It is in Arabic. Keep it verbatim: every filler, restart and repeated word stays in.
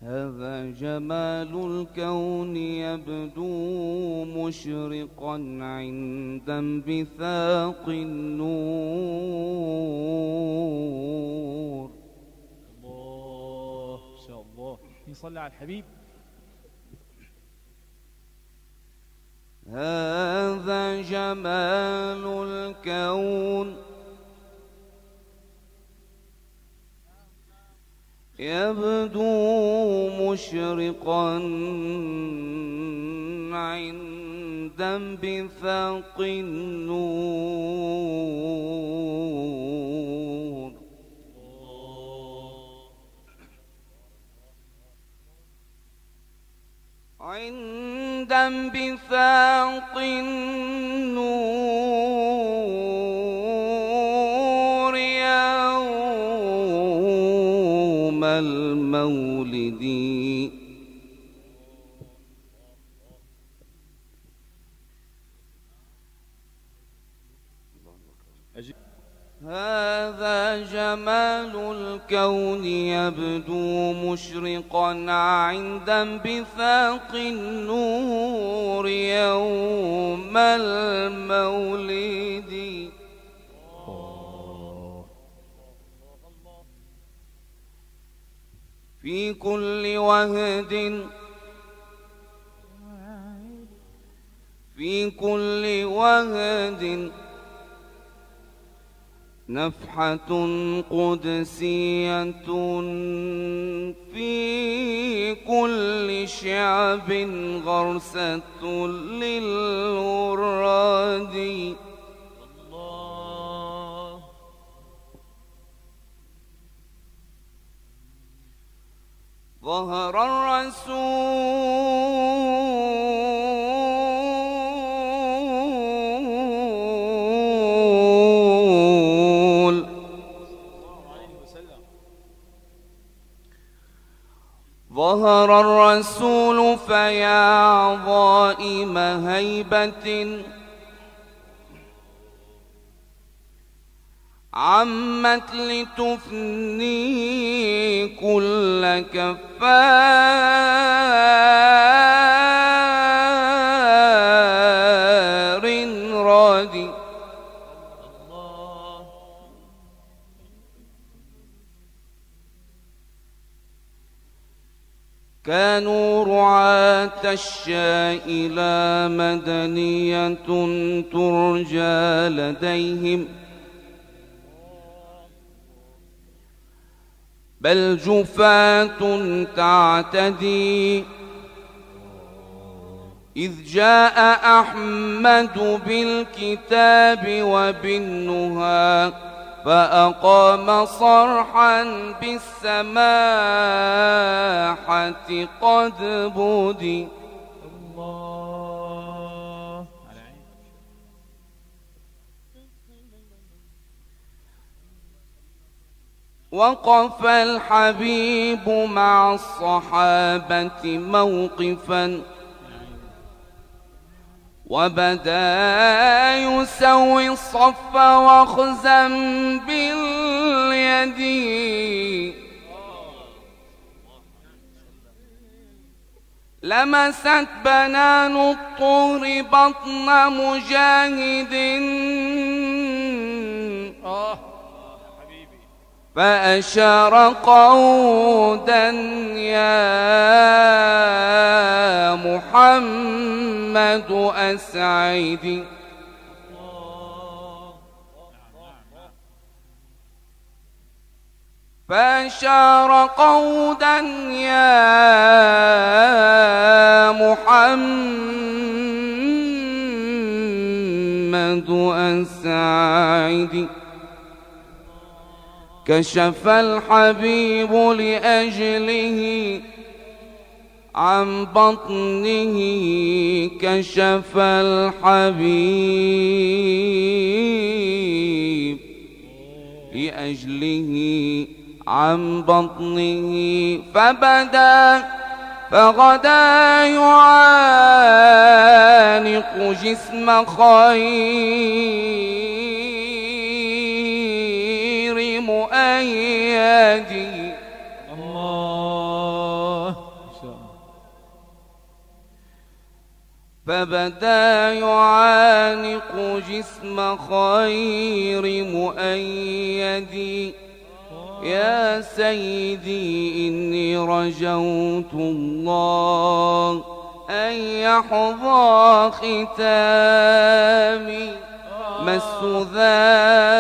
هذا جمال الكون يبدو مشرقا عند انبثاق النور. الله ما شاء الله. يصلي على الحبيب. هذا جمال الكون يبدو مشرقا عند انبثاق النور. عند انبثاق النور يوم المولد هذا جمال الكون يبدو مشرقا عند انبثاق النور يوم المولد. في كل وهد في كل وهد نفحة قدسية، في كل شعب غرسة للوراد. الله. ظهر الرسول ظهر الرسول فيا عظائم هيبة عمت لتفني كل كفار رادي. كانوا رعاة الشاء لا مدنية ترجى لديهم، بل جفاة تعتدي. إذ جاء أحمد بالكتاب وبالنهى فأقام صرحا بالسماحة قد بدي. الله. وقف الحبيب مع الصحابة موقفا وبدا يسوي الصف واخزا باليد. لمست بنان الطهر بطن مجاهد فأشار قودا يا محمد أسعدي. فأشار قودا يا محمد أسعدي. كشف الحبيب لأجله عن بطنه، كشف الحبيب لأجله عن بطنه فبدا فغدا يعانق جسم خير مؤيد. الله. فبدا يعانق جسم خير مؤيدي يا سيدي إني رجوت الله أن يحظى ختامي مس ذا